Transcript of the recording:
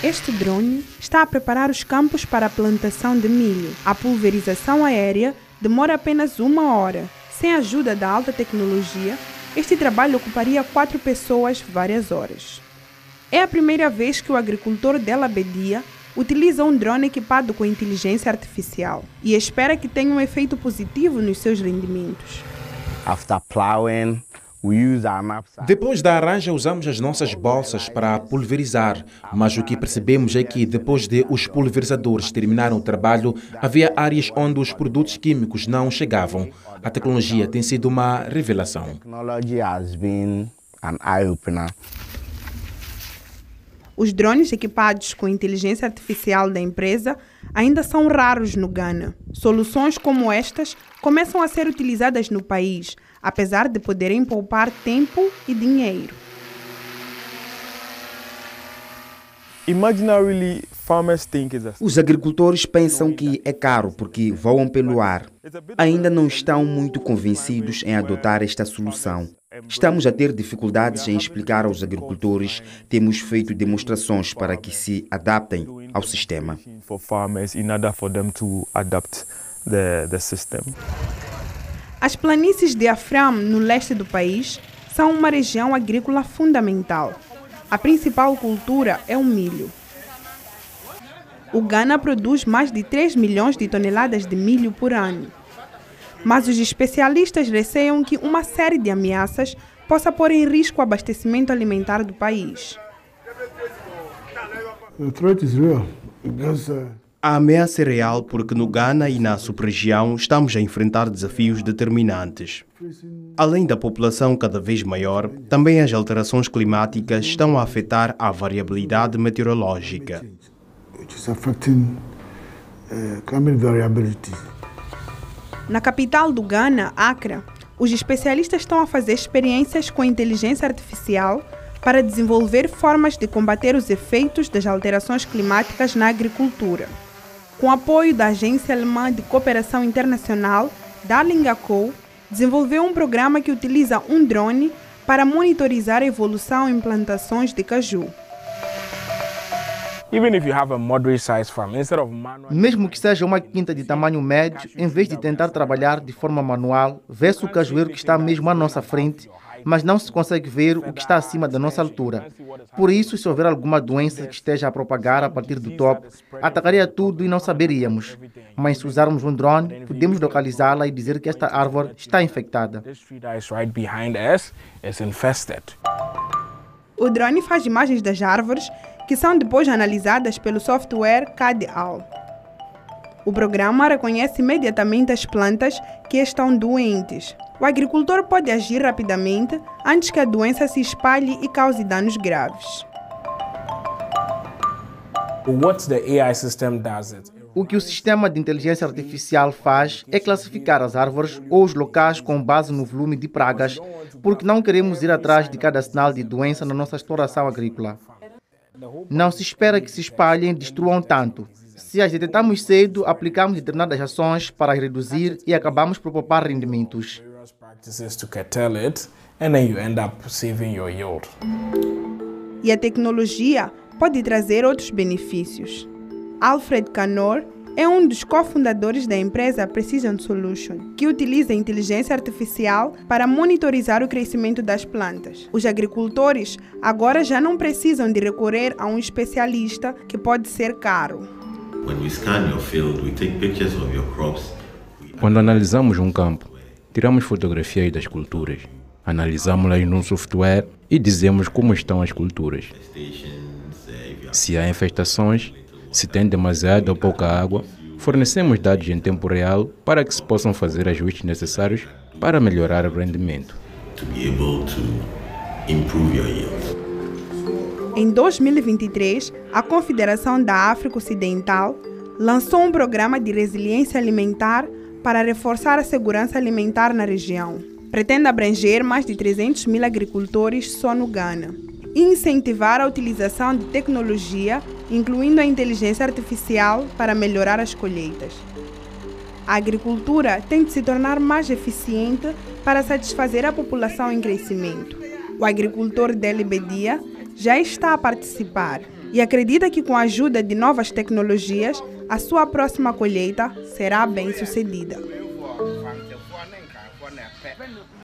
Este drone está a preparar os campos para a plantação de milho. A pulverização aérea demora apenas 1 hora. Sem a ajuda da alta tecnologia, este trabalho ocuparia 4 pessoas várias horas. É a primeira vez que o agricultor Della Bedia utiliza um drone equipado com inteligência artificial e espera que tenha um efeito positivo nos seus rendimentos. Depois da aranja, usamos as nossas bolsas para pulverizar, mas o que percebemos é que depois de os pulverizadores terminaram o trabalho, havia áreas onde os produtos químicos não chegavam. A tecnologia tem sido uma revelação. Os drones equipados com inteligência artificial da empresa ainda são raros no Ghana. Soluções como estas começam a ser utilizadas no país, apesar de poderem poupar tempo e dinheiro. Os agricultores pensam que é caro porque voam pelo ar. Ainda não estão muito convencidos em adotar esta solução. Estamos a ter dificuldades em explicar aos agricultores. Temos feito demonstrações para que se adaptem ao sistema. As planícies de Afram, no leste do país, são uma região agrícola fundamental. A principal cultura é o milho. O Ghana produz mais de 3 milhões de toneladas de milho por ano. Mas os especialistas receiam que uma série de ameaças possa pôr em risco o abastecimento alimentar do país. A ameaça é real porque no Ghana e na sub-região estamos a enfrentar desafios determinantes. Além da população cada vez maior, também as alterações climáticas estão a afetar a variabilidade meteorológica. Na capital do Ghana, Accra, os especialistas estão a fazer experiências com inteligência artificial para desenvolver formas de combater os efeitos das alterações climáticas na agricultura. Com apoio da Agência Alemã de Cooperação Internacional, Darling & Co., desenvolveu um programa que utiliza um drone para monitorizar a evolução em plantações de caju. Mesmo que seja uma quinta de tamanho médio, em vez de tentar trabalhar de forma manual, vê-se o cajueiro que está mesmo à nossa frente, mas não se consegue ver o que está acima da nossa altura. Por isso, se houver alguma doença que esteja a propagar a partir do topo, atacaria tudo e não saberíamos. Mas se usarmos um drone, podemos localizá-la e dizer que esta árvore está infectada. O drone faz imagens das árvores que são depois analisadas pelo software CAD-AL. O programa reconhece imediatamente as plantas que estão doentes. O agricultor pode agir rapidamente antes que a doença se espalhe e cause danos graves. O que o sistema de inteligência artificial faz é classificar as árvores ou os locais com base no volume de pragas, porque não queremos ir atrás de cada sinal de doença na nossa exploração agrícola. Não se espera que se espalhem e destruam tanto. Se as detectamos cedo, aplicamos determinadas ações para as reduzir e acabamos por poupar rendimentos. E a tecnologia pode trazer outros benefícios. Alfred Canor é um dos cofundadores da empresa Precision Solution, que utiliza a inteligência artificial para monitorizar o crescimento das plantas. Os agricultores agora já não precisam de recorrer a um especialista, que pode ser caro. Quando analisamos um campo, tiramos fotografias das culturas, analisamos-las num software e dizemos como estão as culturas. Se há infestações, se tem demasiada ou pouca água, fornecemos dados em tempo real para que se possam fazer ajustes necessários para melhorar o rendimento. Em 2023, a Confederação da África Ocidental lançou um programa de resiliência alimentar para reforçar a segurança alimentar na região. Pretende abranger mais de 300 mil agricultores só no Ghana e incentivar a utilização de tecnologia, incluindo a inteligência artificial, para melhorar as colheitas. A agricultura tem de se tornar mais eficiente para satisfazer a população em crescimento. O agricultor Della Bedia já está a participar e acredita que com a ajuda de novas tecnologias, a sua próxima colheita será bem sucedida.